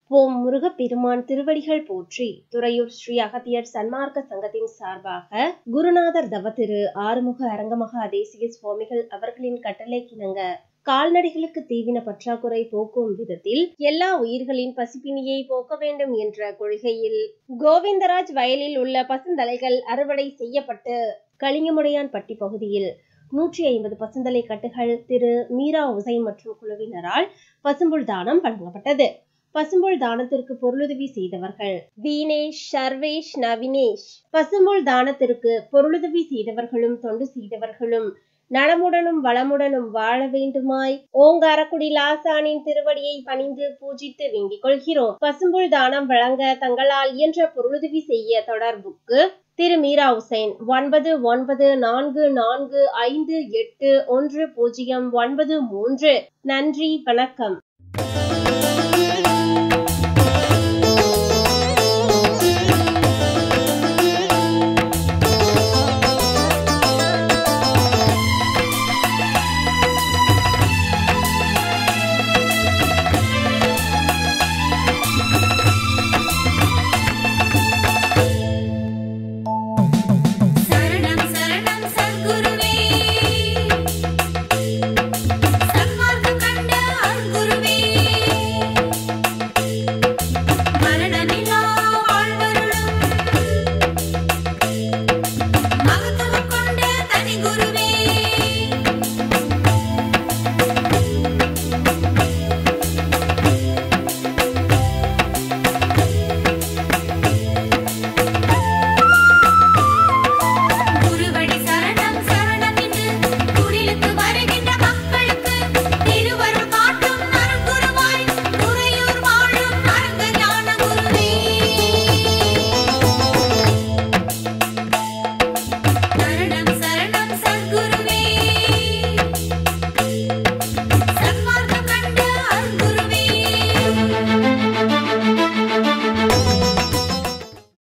ஓம் முருகப்பெருமான் திருவடிகள் போற்றி. துறையூர் ஸ்ரீ அகத்தியர் சன்மார்க்க சங்கத்தின் சார்பாக குருநாதர் தவத்திரு ஆறுமுக அரங்கமகா தேசிக சுவாமிகள் அவர்களின் கட்டளைக்கிணங்க கால்நடைகளுக்கு தீவின பற்றாக்குறை போக்கும் விதத்தில் எல்லா உயிர்களின் பசிப்பினியை போக்க வேண்டும் என்ற கொள்கையில் கோவிந்தராஜ் வயலில் உள்ள பசுந்தலைகள் அறுவடை செய்யப்பட்டு கலிங்கமுடையான்பட்டி பகுதியில் 150 பசுந்தலை கட்டுகள் திரு மீரா உசைன் மற்றும் குழுவினரால் பசும்புல் தானம் வழங்கப்பட்டது. பசும்புல் தானத்திற்கு பொருளுதவி செய்தவர்கள் வீனேஷ், சர்வேஷ், நவினேஷ். பசும்புல் தானத்திற்கு பொருளுதவி செய்தவர்களும் தொண்டு செய்தவர்களும் நலமுடனும் வளமுடனும் வாழ வேண்டுமாய் ஓங்காரக்குடி லாசானின் திருவடியை பணிந்து பூஜித்து வேண்டிக் கொள்கிறோம். பசும்புல் தானம் வழங்க தங்களால் இயன்ற பொருளுதவி செய்ய தொடர்புக்கு திரு மீரா உசைன் 994445810993. நன்றி, வணக்கம்.